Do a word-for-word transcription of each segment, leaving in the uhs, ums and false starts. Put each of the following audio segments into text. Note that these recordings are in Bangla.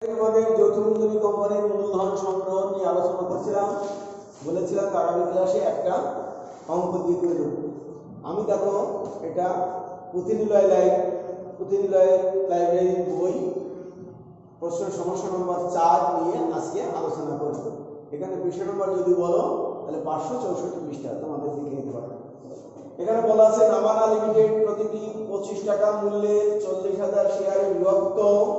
আমাদের যৌথ মূলধনী কোম্পানির মূলধন সংগ্রহ নিয়ে আলোচনা করছিলাম, বলেছিলাম আগামী ক্লাসে একটা অঙ্ক দিয়ে করে দেবো। আমি দেখো এটা পুঁথিনিলয় লাইভ পুঁথিনিলয় লাইব্রেরির বই প্রশ্ন সমস্যা নম্বর চার নিয়ে আজকে আলোচনা করব। এখানে পৃষ্ঠা নম্বর যদি বলো তাহলে পাঁচশো চৌষট্টি পৃষ্ঠা তোমাদের দিকে নিতে পারবে। এখানে বলা আছে নামানা লিমিটেড প্রতিটি পঁচিশ টাকা মূল্যের চল্লিশ হাজার শেয়ারে বিভক্ত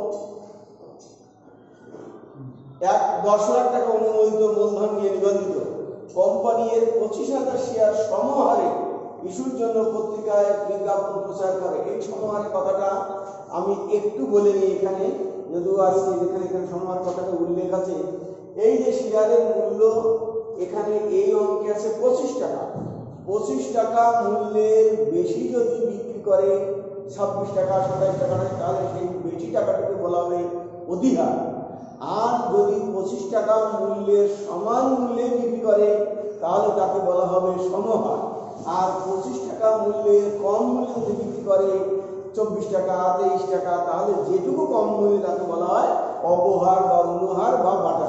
এক দশ লাখ টাকা অনুমোদিত মূলধন নিয়ে নিবন্ধিত কোম্পানি এর পঁচিশ হাজার শেয়ার সমহারে ইস্যুর জন্য পত্রিকায় বিজ্ঞাপন প্রচার করে। এই সমহারের কথাটা আমি একটু বলে নিই এখানে, যদিও আজকে যেখানে এখানে সমহার কথাটা উল্লেখ আছে। এই যে শেয়ারের মূল্য এখানে এই অঙ্কে আছে পঁচিশ টাকা, পঁচিশ টাকা মূল্যের বেশি যদি বিক্রি করে ছাব্বিশ টাকা সাতাইশ টাকা তাহলে সেই বেশি টাকাটাকে বলা হবে অধিহার। আর যদি পঁচিশ টাকা মূল্যের সমান মূল্যে বিক্রি করে তাহলে তাকে বলা হবে সমহার। আর পঁচিশ টাকা মূল্যের কম মূল্যে যদি বিক্রি করে চব্বিশ টাকা তেইশ টাকা তাহলে যেটুকু কম মূল্যে তাকে বলা হয় অবহার বা অনুহার বা বাটা।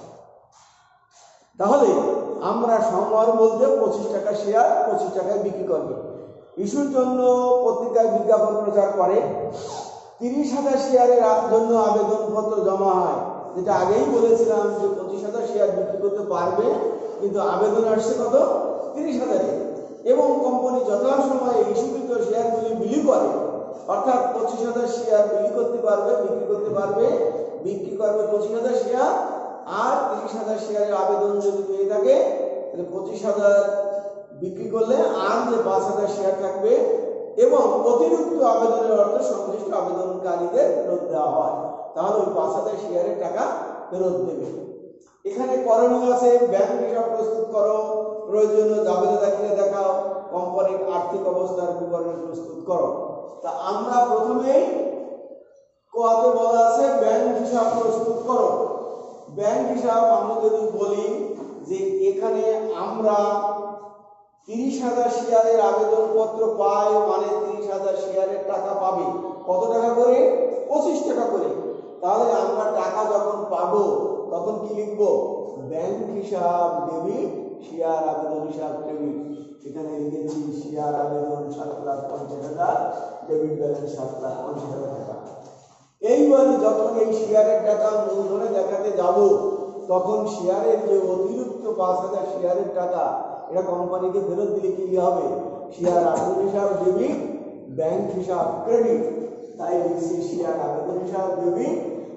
তাহলে আমরা সমহার বলতে পঁচিশ টাকা শেয়ার পঁচিশ টাকায় বিক্রি করবে। ইস্যুর জন্য পত্রিকায় বিজ্ঞাপন প্রচার করে। তিরিশ হাজার শেয়ারের জন্য আবেদনপত্র জমা হয়, যেটা আগেই বলেছিলাম যে পঁচিশ হাজার শেয়ার বিক্রি করতে পারবে, কিন্তু আবেদন আসছে কত তিরিশ হাজারে। এবং কোম্পানি যথাসময়ে ইস্যুকৃত শেয়ারগুলি বিলি করে, অর্থাৎ পঁচিশ হাজার শেয়ার বিলি করতে পারবে বিক্রি করতে পারবে বিক্রি করবে পঁচিশ হাজার শেয়ার। আর তিরিশ হাজার শেয়ারের আবেদন যদি পেয়ে থাকে তাহলে পঁচিশ হাজার বিক্রি করলে আর যে পাঁচ হাজার শেয়ার থাকবে এবং অতিরিক্ত আবেদনের অর্থ সংশ্লিষ্ট আবেদনকারীদের ফেরত দেওয়া হয়, তাহলে ওই পাঁচ হাজার শেয়ারের টাকা ফেরত দেবে। এখানে করণীয় আছে ব্যাংক হিসাব প্রস্তুত করো, প্রয়োজনীয় জাবেদা দাখিলে দেখাও, কোম্পানির আর্থিক অবস্থার বিবরণ প্রস্তুত করো। তা আমরা প্রথমেই কোয়াতে বলা আছে ব্যাংক হিসাব প্রস্তুত করো। ব্যাংক হিসাব আমরা যদি বলি যে এখানে আমরা তিরিশ হাজার শেয়ারের আবেদনপত্র পাই, মানে তিরিশ হাজার শেয়ারের টাকা পাবে কত টাকা করে পঁচিশ টাকা করে। তাহলে আমরা টাকা যখন পাবো তখন কি লিখবো? ব্যাংক হিসাব ডেবিট, শেয়ার আবেদন হিসাব ক্রেডিট। এখানে লিখেছি শেয়ার আবেদন সাত লাখ পঞ্চাশ হাজার, ডেবিট ব্যালেন্স সাত লাখ পঞ্চাশ হাজার টাকা। এইবারে যখন এই শেয়ারের টাকা মূলধনে দেখাতে যাব তখন শেয়ারের যে অতিরিক্ত পাঁচ হাজার শেয়ারের টাকা এটা কোম্পানিকে ফেরত দিলে কি হবে? শেয়ার আবেদন হিসাব ডেবিট, ব্যাংক হিসাব ক্রেডিট। তাই লিখছি শেয়ার আবেদন হিসাব ডেবিট,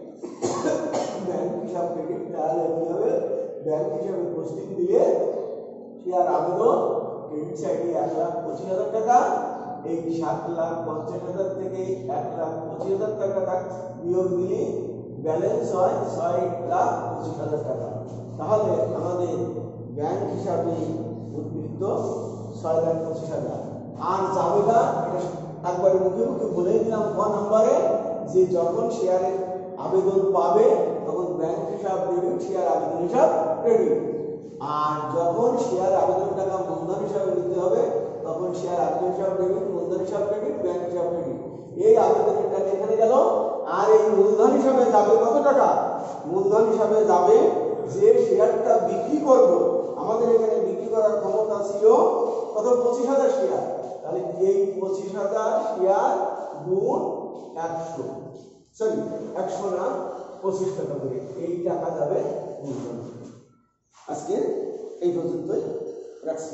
ব্যাংক হিসাব ক্রেডিট। তাহলে কি হবে? ব্যাংক হিসাবে প্রস্তুত দিলে শেয়ার আবেদন ক্রেডিট সাইডে এক লাখ পঁচিশ হাজার টাকা, এই সাত লাখ পঞ্চাশ হাজার থেকে এক লাখ পঁচিশ হাজার টাকা বিয়োগ দিলে ব্যালেন্স হয় ছয় লাখ পঁচিশ হাজার টাকা। তাহলে আমাদের ব্যাংক হিসাবে উদ্বৃত্ত ছয় লাখ পঁচিশ হাজার। আর জাবেদা এটা একবারে মুখে মুখে বলে দিলাম ক নাম্বারে যে যখন শেয়ারের আবেদন পাবে তখন ব্যাংক হিসাব ডেবিট, শেয়ার আবেদন হিসাব ক্রেডিট। আর যখন শেয়ার আবেদন টাকা মূলধন হিসাবে নিতে হবে তখন শেয়ার আবেদন হিসাব ডেবিট, মূলধন হিসাব ক্রেডিট, ব্যাংক হিসাব ক্রেডিট। এই আবেদনের টাকা এখানে গেল। আর এই মূলধন হিসাবে যাবে কত টাকা? মূলধন হিসাবে যাবে যে শেয়ারটা বিক্রি করব। আমাদের এখানে বিক্রি করার ক্ষমতা ছিল কত? পঁচিশ হাজার শেয়ার। তাহলে এই পঁচিশ হাজার শেয়ার গুণ একশো, সরি একশো না পঁচিশ টাকা করে এই টাকা যাবে মূলধন। আজকে এই পর্যন্তই রাখছি।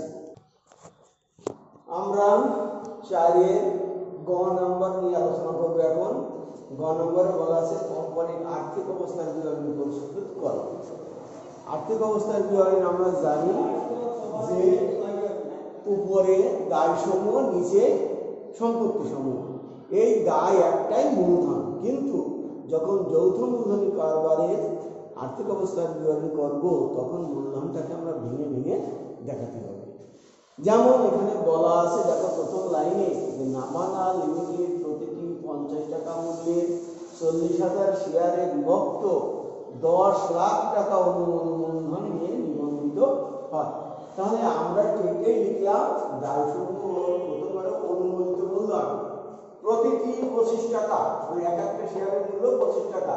আমরা চারের গ নাম্বার নিয়ে আলোচনা করবো এখন। গ নম্বরে বলা আছে কোম্পানির আর্থিক অবস্থার বিবরণী প্রস্তুত করো। আর্থিক অবস্থার বিবরণী আমরা জানি যে উপরে দায় সমূহ, নিচে সম্পত্তি সমূহ। এই দায় একটাই মূলধন, কিন্তু যখন যৌথ মূলধনী কারবারের আর্থিক অবস্থার বিবরণী করব তখন মূলধনটাকে আমরা ভেঙে ভেঙে দেখাতে হবে। যেমন এখানে বলা আছে, দেখো প্রথম লাইনে যে নামানা লিমিটেড প্রতিটি পঞ্চাশ টাকা মূল্যের চল্লিশ হাজার শেয়ারে বিভক্ত দশ লাখ টাকা অনুমোদন নিয়ে নিবন্ধিত হয়। তাহলে আমরা ঠিকই লিখলাম দায়সমূহ প্রথমবার অনুমোদিত মূলধন প্রতিটি পঁচিশ টাকা, মানে এক একটা শেয়ারের মূল্য পঁচিশ টাকা।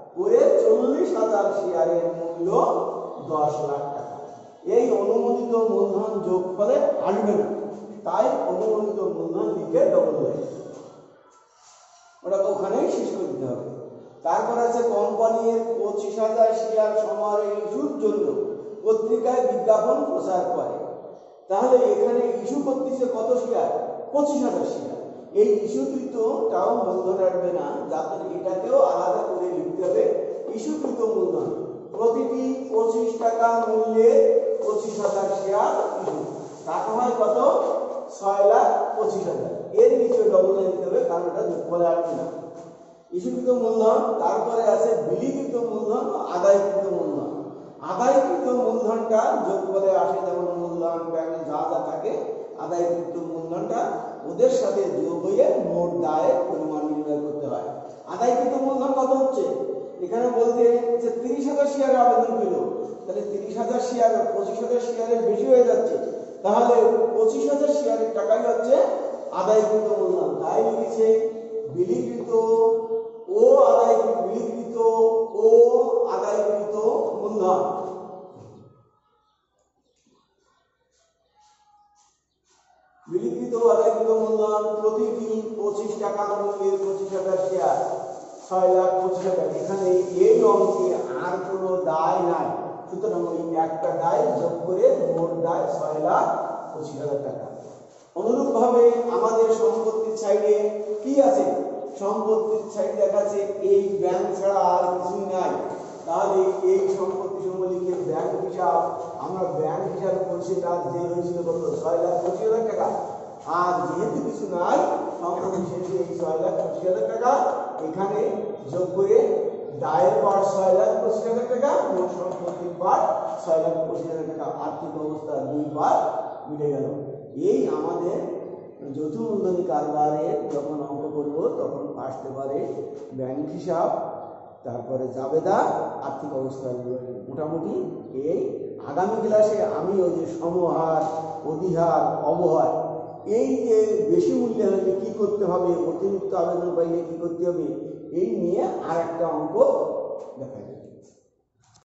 করে চল্লিশ হাজার শেয়ারের মূল্য দশ লাখ টাকা। এই অনুমোদিত মূলধন যোগ ফলে আসবে না, তাই অনুমোদিত মূলধন লিখে ডবল লাইন ওটা ওখানেই শেষ করে দিতে হবে। তারপর আছে কোম্পানির পঁচিশ হাজার শেয়ার সমারোহ ইস্যুর জন্য পত্রিকায় বিজ্ঞাপন প্রচার করে। তাহলে এখানে ইস্যু করতেছে কত শেয়ার? পঁচিশ হাজার শেয়ার। এই ইস্যুকৃতটাও মূলধন আসবে না, যাতে এটাকেও আলাদা করে লিখতে হবে ইস্যুকৃত মূলধন। প্রতিটি পঁচিশ টাকা মূল্যে পঁচিশ হাজার শেয়ার ইস্যু, টাকা হয় কত? ছয় লাখ পঁচিশ হাজার। এর নিচে ডবল লাইন দিতে হবে, কারণ এটা যোগফলে আসবে না। ইস্যুকৃত মূলধন। তারপরে আছে বিলিকৃত মূলধন ও আদায়কৃত মূলধন। আদায়কৃত মূলধনটা যোগফলে আসে, যেমন মূলধন ব্যাংকে যা যা থাকে, আদায়কৃত মূলধনটা ওদের সাথে যোগ হয়ে মোট দায়ের পরিমাণ নির্ণয় করতে হয়। আদায়কৃত মূলধন কত হচ্ছে? এখানে বলতে যে তিরিশ হাজার শেয়ার আবেদন পেল, তাহলে তিরিশ হাজার শেয়ার পঁচিশ হাজার শেয়ারের বেশি হয়ে যাচ্ছে, তাহলে পঁচিশ হাজার শেয়ারের টাকাই হচ্ছে আদায়কৃত মূলধন। তাই লিখেছে বিলিকৃত ও আদায়কৃত, বিলিকৃত ও আদায়কৃত মূলধন। বিলিকৃত ও আদায়কৃত মূলধন প্রতিটি পঁচিশ টাকা মূল্যের পঁচিশ হাজার শেয়ার ছয় লাখ পঁচিশ হাজার। এখানে এই অঙ্কে আর কোনো দায় নাই, সুতরাং ওই একটা দায় যোগ করে মোট দায় ছয় লাখ পঁচিশ হাজার টাকা। অনুরূপ ভাবে আমাদের সম্পত্তির সাইডে কি আছে? সম্পত্তির সাইডে দেখাচ্ছে এই ব্যাংক ছাড়া আর কিছুই নাই। তাহলে এই সম্পত্তি সমূহ লিখে ব্যাংক হিসাব, আমরা ব্যাংক হিসাব করছি, তার যে হয়েছিল কত? ছয় লাখ পঁচিশ হাজার টাকা। আর যেহেতু কিছু নাই সম্পত্তি শেষে এই ছয় লাখ পঁচিশ হাজার টাকা এখানে যোগ করে দায়ের পার ছয় লাখ পঁচিশ হাজার টাকা, মোট সম্পত্তির পার ছয় লাখ পঁচিশ হাজার টাকা। আর্থিক অবস্থা দুই বার মিটে গেল। এই আমাদের যৌথ মূলধনী কারবারে যখন অঙ্ক করব তখন আসতে পারে ব্যাংক হিসাব, তারপরে জাবেদা, আর্থিক অবস্থা। মোটামুটি এই আগামী ক্লাসে আমি ওই যে সমহার, অধিহার, অবহার, এই যে বেশি মূল্যে হলে কি করতে হবে, অতিরিক্ত আবেদন পাইলে কি করতে হবে, এই নিয়ে আর একটা অঙ্ক দেখা যাবে।